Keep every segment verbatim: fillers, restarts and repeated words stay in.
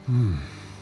Hmm.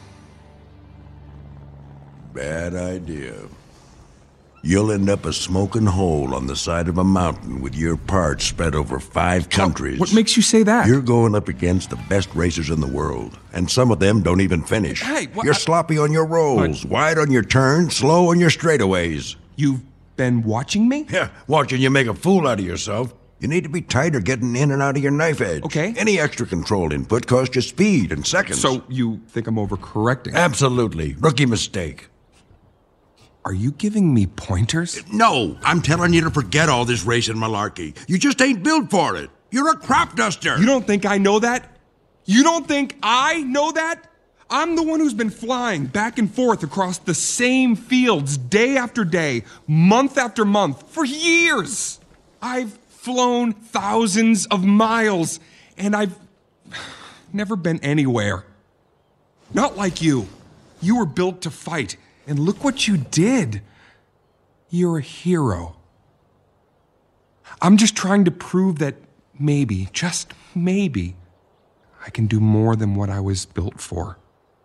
Bad idea. You'll end up a smoking hole on the side of a mountain with your parts spread over five countries. What makes you say that? You're going up against the best racers in the world, and some of them don't even finish. Hey, what? You're sloppy on your rolls, What? wide on your turns, slow on your straightaways. You've been watching me? Yeah, watching you make a fool out of yourself. You need to be tighter getting in and out of your knife edge. Okay. Any extra control input costs you speed and seconds. So you think I'm overcorrecting? Absolutely. Rookie mistake. Are you giving me pointers? No, I'm telling you to forget all this racing malarkey. You just ain't built for it. You're a crop duster. You don't think I know that? You don't think I know that? I'm the one who's been flying back and forth across the same fields day after day, month after month, for years. I've flown thousands of miles, and I've never been anywhere. Not like you. You were built to fight, and look what you did. You're a hero. I'm just trying to prove that maybe, just maybe, I can do more than what I was built for.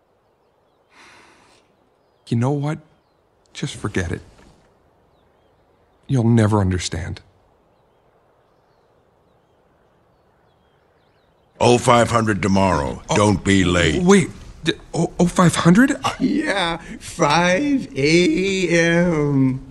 You know what? Just forget it. You'll never understand. oh five hundred tomorrow. Oh, Don't be late. Wait, d- oh, oh five hundred? Yeah, five a m